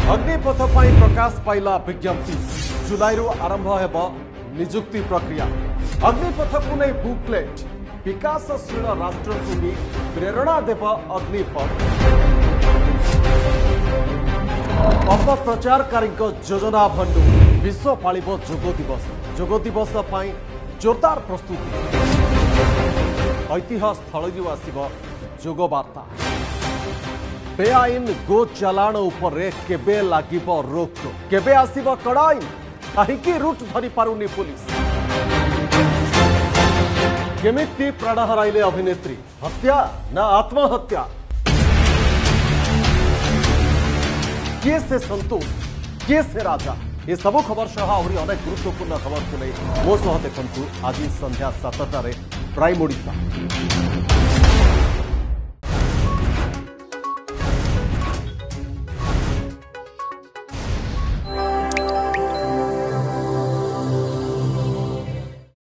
अग्निपथ पर प्रकाश पाइला विज्ञप्ति जुलाई आरंभ हेब निजुक्ति प्रक्रिया। अग्निपथ को नहीं बुकलेट विकासशील राष्ट्र को भी प्रेरणा देव अग्निपथ। अपप्रचारकारी योजना भंडू विश्व पाल जोग दिवस पाई जोरदार प्रस्तुति। ऐतिह्य स्थल आसिब जोग वार्ता। बेआईन गो चालाण उपरे केबे लागिब रोक केबे आसिब कड़ाई कहीं रूट धरी पारुनी पुलिस। केमिति प्राण हराइले अभिनेत्री हत्या ना आत्महत्या। किए से संतोष किए से राजा ये सब खबर सह आहरी अनेक गुरुत्वपूर्ण खबर को नहीं मो सह देखु आज संध्या 7टारे प्राइम ओडिशा।